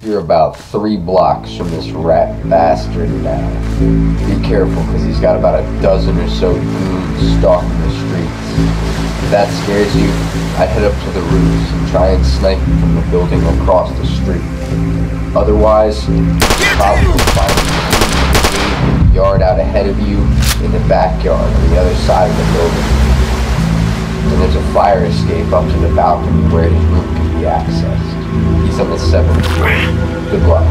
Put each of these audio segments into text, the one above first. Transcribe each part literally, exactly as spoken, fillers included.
You're about three blocks from this rat bastard now. Be careful, because he's got about a dozen or so goons stalking the streets. If that scares you, I'd head up to the roofs and try and snipe him from the building across the street. Otherwise, you'll probably find him in the yard out ahead of you, in the backyard on the other side of the building. And there's a fire escape up to the balcony where his room can be accessed. He's on the seventh floor. Good luck.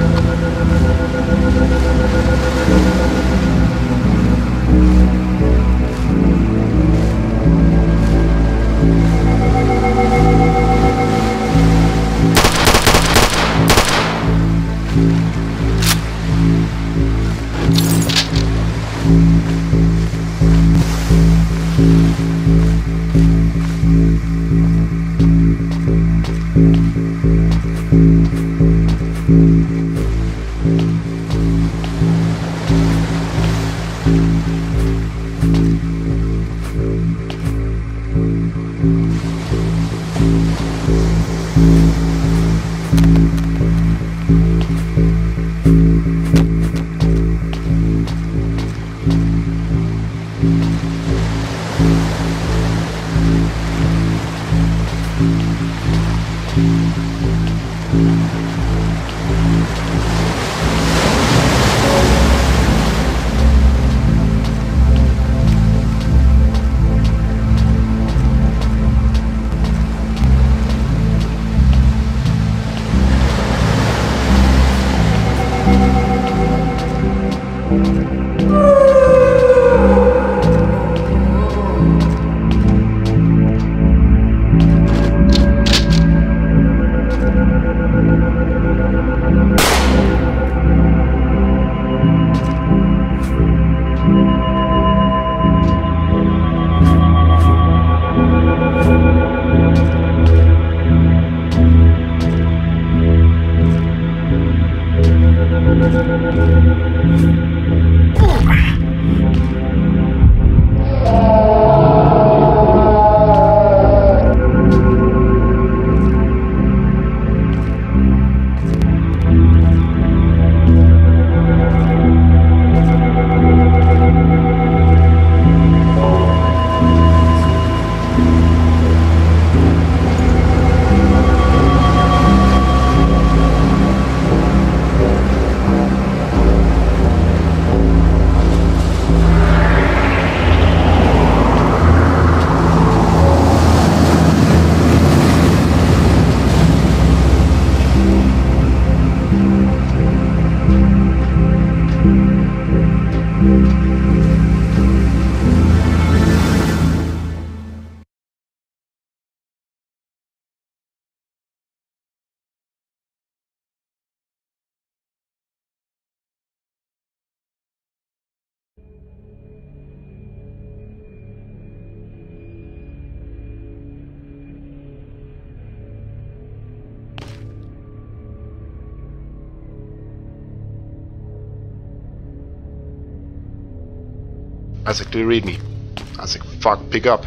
Isaac, do you read me? Isaac, fuck, pick up.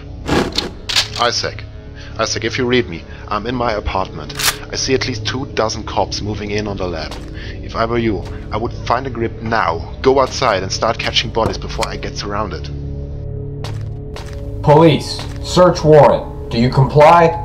Isaac. Isaac, if you read me, I'm in my apartment. I see at least two dozen cops moving in on the lab. If I were you, I would find a grip now, go outside and start catching bodies before I get surrounded. Police, search warrant. Do you comply?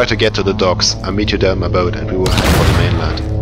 Try to get to the docks. I'll meet you there on my boat and we will head for the mainland.